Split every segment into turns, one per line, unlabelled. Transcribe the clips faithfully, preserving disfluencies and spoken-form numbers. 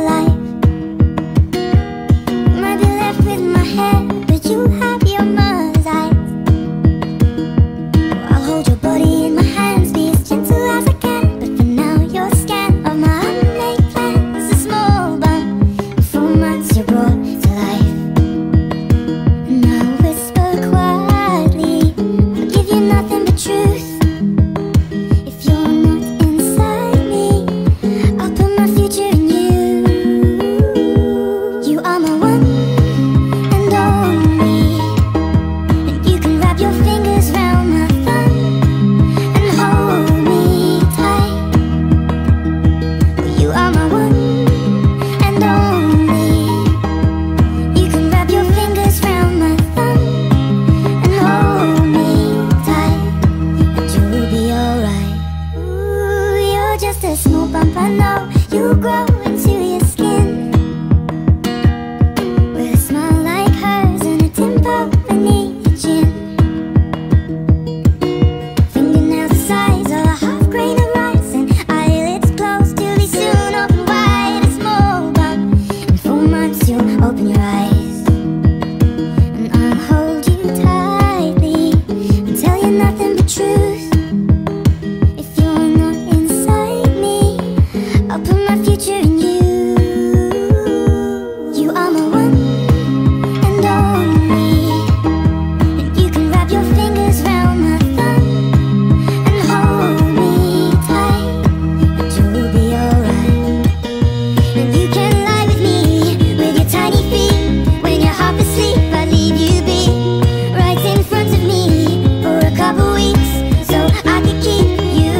life. You might be left with my head, but you have your mother's eyes. Well, I'll hold your body in my hands, be as gentle as I can. But for now you're scant of my unmade plans. A small bump, in four months you're brought to life. And I'll whisper quietly, I'll give you nothing but truth. If you're not inside me, I'll put my future in you. You are my one and only, and you can wrap your fingers round my thumb and hold me tight. You are my one and only, you can wrap your fingers round my thumb and hold me tight, and you'll be alright. Ooh, you're just a small bump, I know. You grow into your skin with a smile like hers and a dimple beneath your chin. Fingernails the size of a half grain of rice, and eyelids closed till they soon open wide. A small bump, in four months you'll open your eyes, and I'll hold you tightly and tell you nothing but truth. If you're not inside me, I'll put my future in you. You are my one and only, and you can wrap your fingers round my thumb and hold me tight, and you'll be alright. And you can lie with me with your tiny feet. When you're half asleep, I leave you be right in front of me for a couple weeks, so I could keep you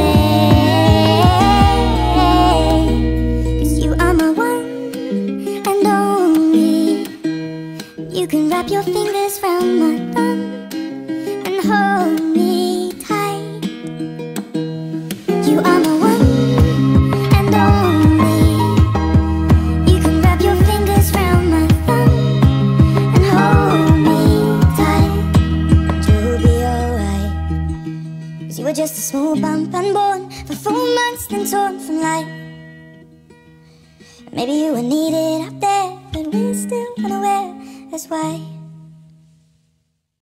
safe. 'Cause you are my one and only, you can wrap your fingers round my thumb and hold me tight. You are my one and only, you can wrap your fingers round my thumb and hold me tight, and you'll be alright. 'Cause you were just a small bump unborn for four months, then torn from life. Maybe you were needed up there, but we're still unaware. That's why